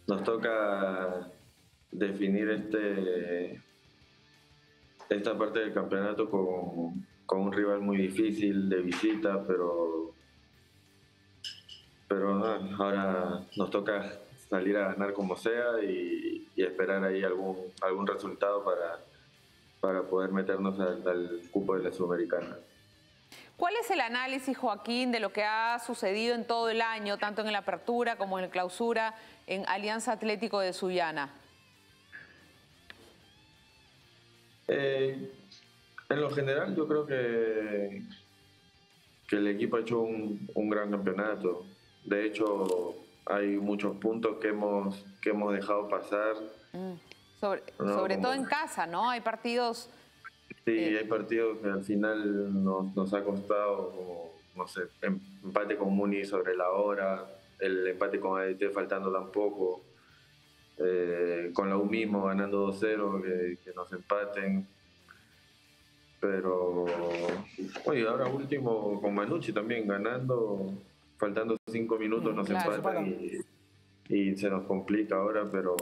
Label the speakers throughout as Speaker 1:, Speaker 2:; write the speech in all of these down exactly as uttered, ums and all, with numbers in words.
Speaker 1: nos toca definir este, esta parte del campeonato con, con un rival muy difícil de visita, pero, pero no, ahora nos toca salir a ganar como sea y, y esperar ahí algún, algún resultado para, para poder meternos al, al cupo de la Sudamericana.
Speaker 2: ¿Cuál es el análisis, Joaquín, de lo que ha sucedido en todo el año, tanto en la apertura como en la clausura, en Alianza Atlético de Sullana?
Speaker 1: Eh, en lo general yo creo que, que el equipo ha hecho un, un gran campeonato. De hecho, hay muchos puntos que hemos, que hemos dejado pasar.
Speaker 2: Mm. Sobre,
Speaker 1: no,
Speaker 2: sobre
Speaker 1: como,
Speaker 2: todo en casa, ¿no? Hay partidos...
Speaker 1: Sí,
Speaker 2: eh,
Speaker 1: hay partidos que al final nos, nos ha costado, como, no sé, empate con Muni sobre la hora, el empate con A D T faltando tampoco. Eh, con la U mismo ganando dos cero, que, que nos empaten. Pero, oye, ahora último con Manucci también ganando, faltando cinco minutos nos
Speaker 2: claro,
Speaker 1: empatan y, y se nos complica ahora, pero,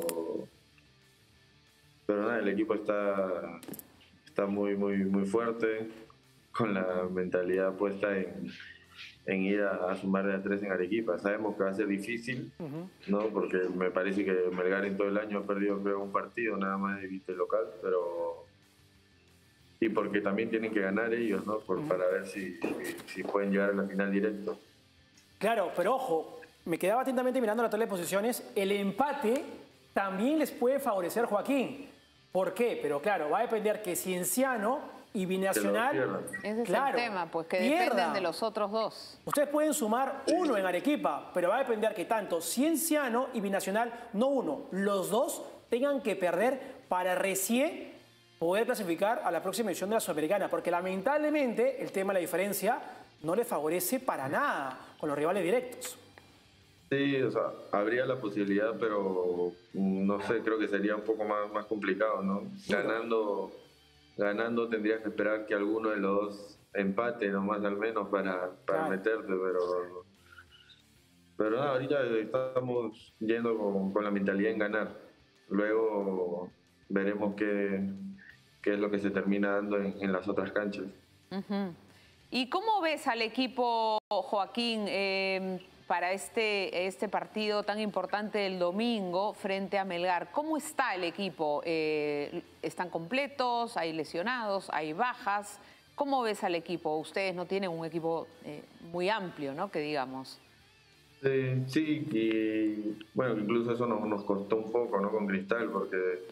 Speaker 1: pero nada, el equipo está, está muy, muy, muy fuerte, con la mentalidad puesta en, en ir a, a sumar de a tres en Arequipa. Sabemos que va a ser difícil, uh-huh. ¿no? Porque me parece que Melgar en todo el año ha perdido, creo, un partido nada más de vista local, pero... Y porque también tienen que ganar ellos, ¿no? Por, uh-huh. Para ver si, si, si pueden llegar a la final directo.
Speaker 3: Claro, pero ojo, me quedaba atentamente mirando la tabla de posiciones. El empate también les puede favorecer, Joaquín. ¿Por qué? Pero claro, va a depender que Cienciano y Binacional...
Speaker 2: Ese es
Speaker 3: claro,
Speaker 2: el tema, pues que
Speaker 3: pierdan.
Speaker 2: dependen de los otros dos.
Speaker 3: Ustedes pueden sumar uno en Arequipa, pero va a depender que tanto Cienciano y Binacional, no uno, los dos tengan que perder para recién poder clasificar a la próxima edición de la Sudamericana, porque lamentablemente el tema de la diferencia no le favorece para nada con los rivales directos.
Speaker 1: Sí, o sea, habría la posibilidad, pero no sé, creo que sería un poco más, más complicado, ¿no? Ganando, ganando tendrías que esperar que alguno de los dos empate nomás al menos para, para claro. meterte, pero... Pero nada, ahorita estamos yendo con, con la mentalidad en ganar. Luego veremos qué... que es lo que se termina dando en, en las otras canchas.
Speaker 2: Uh-huh. ¿Y cómo ves al equipo, Joaquín, eh, para este, este partido tan importante el domingo frente a Melgar? ¿Cómo está el equipo? Eh, ¿Están completos? ¿Hay lesionados? ¿Hay bajas? ¿Cómo ves al equipo? Ustedes no tienen un equipo eh, muy amplio, ¿no? Que digamos.
Speaker 1: Sí, sí, y bueno, incluso eso nos, nos costó un poco, ¿no? Con Cristal, porque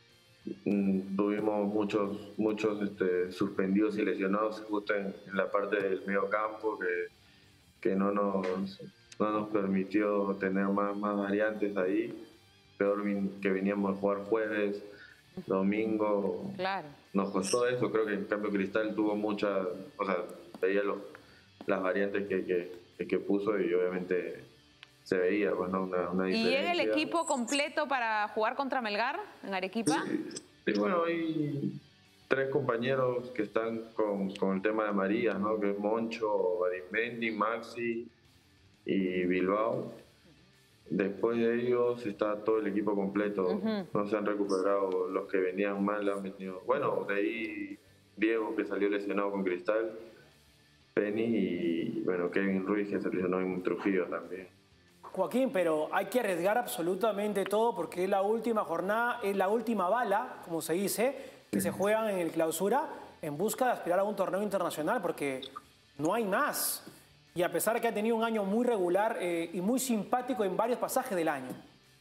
Speaker 1: tuvimos muchos muchos este, suspendidos y lesionados justo en, en la parte del medio campo que, que no, nos, no nos permitió tener más, más variantes ahí. Peor que veníamos a jugar jueves, domingo.
Speaker 2: Claro.
Speaker 1: Nos costó eso. Creo que en cambio Cristal tuvo muchas, o sea, veía los, las variantes que, que, que puso y obviamente se veía, bueno, una, una
Speaker 2: ¿Y
Speaker 1: diferencia.
Speaker 2: llega el equipo completo para jugar contra Melgar en Arequipa?
Speaker 1: Sí, sí, bueno, hay tres compañeros que están con, con el tema de María, ¿no? Que es Moncho, Arismendi, Maxi y Bilbao. Después de ellos está todo el equipo completo. Uh-huh. No se han recuperado los que venían mal, han venido. Bueno, de ahí Diego, que salió lesionado con Cristal, Penny y bueno, Kevin Ruiz, que se lesionó en Trujillo también.
Speaker 3: Joaquín, pero hay que arriesgar absolutamente todo porque es la última jornada, es la última bala, como se dice, que se juegan en el clausura en busca de aspirar a un torneo internacional porque no hay más. Y a pesar de que ha tenido un año muy regular eh, y muy simpático en varios pasajes del año.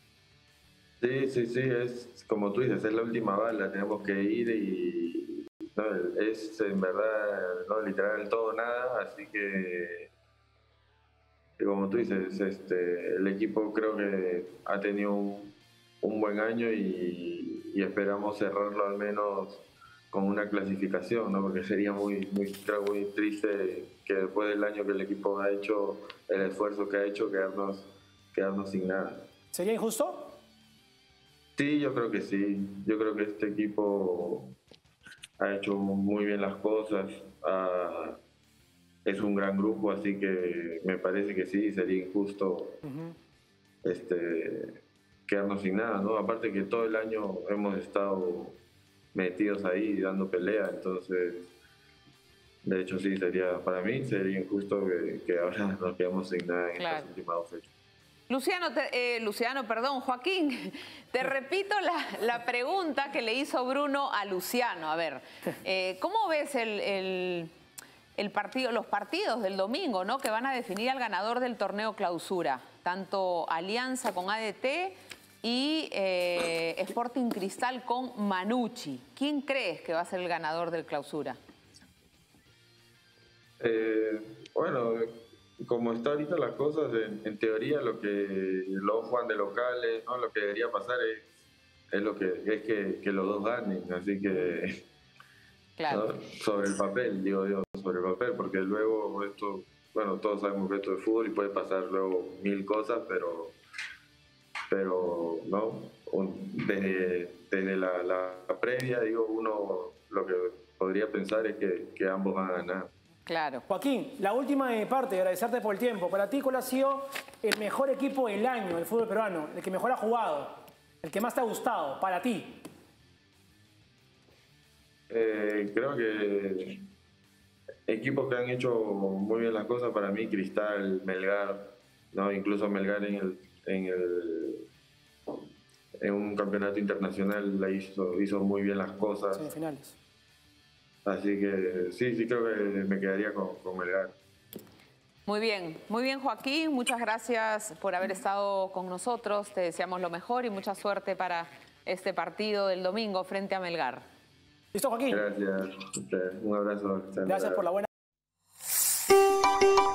Speaker 1: Sí, sí, sí, es como tú dices, es la última bala, tenemos que ir y no, es en verdad, no, literal, todo nada, así que... Como tú dices, este, el equipo creo que ha tenido un, un buen año y, y esperamos cerrarlo al menos con una clasificación, ¿no? Porque sería muy, muy, creo, muy triste que después del año que el equipo ha hecho, el esfuerzo que ha hecho, quedarnos, quedarnos sin nada.
Speaker 3: ¿Sería injusto?
Speaker 1: Sí, yo creo que sí. Yo creo que este equipo ha hecho muy bien las cosas. Ha, Es un gran grupo, así que me parece que sí, sería injusto uh-huh. este, quedarnos sin nada, ¿no? Aparte que todo el año hemos estado metidos ahí dando pelea, entonces de hecho sí, sería para mí sería injusto que, que ahora nos quedemos sin nada en
Speaker 2: Claro.
Speaker 1: estas últimas dos fechas.
Speaker 2: Luciano, te- eh, Luciano, perdón, Joaquín, te repito la, la pregunta que le hizo Bruno a Luciano. A ver, eh, ¿cómo ves el, el- el partido, los partidos del domingo, ¿no? Que van a definir al ganador del torneo Clausura? Tanto Alianza con A D T y eh, Sporting Cristal con Manucci. ¿Quién crees que va a ser el ganador del Clausura?
Speaker 1: Eh, bueno, como está ahorita las cosas, en, en teoría lo que los juegan de locales, ¿no? Lo que debería pasar es, es lo que es que, que los dos ganen, así que
Speaker 2: Claro.
Speaker 1: ¿no? Sobre el papel, digo yo, sobre el papel, porque luego esto, bueno, todos sabemos que esto es fútbol y puede pasar luego mil cosas, pero pero no, Un- desde, desde la, la previa, digo, uno lo que podría pensar es que, que ambos van a ganar.
Speaker 2: Claro.
Speaker 3: Joaquín, la última de mi parte, agradecerte por el tiempo. Para ti, ¿cuál ha sido el mejor equipo del año del fútbol peruano? El que mejor ha jugado, el que más te ha gustado, para ti.
Speaker 1: Eh, creo que equipos que han hecho muy bien las cosas para mí, Cristal, Melgar, no, incluso Melgar en el en el en un campeonato internacional la hizo hizo muy bien las cosas,
Speaker 3: Semifinales.
Speaker 1: así que sí sí creo que me quedaría con, con Melgar.
Speaker 2: Muy bien, muy bien, Joaquín. Muchas gracias por haber estado con nosotros. Te deseamos lo mejor y mucha suerte para este partido del domingo frente a Melgar.
Speaker 3: ¿Listo, Joaquín?
Speaker 1: Gracias, un abrazo.
Speaker 3: Gracias por la buena...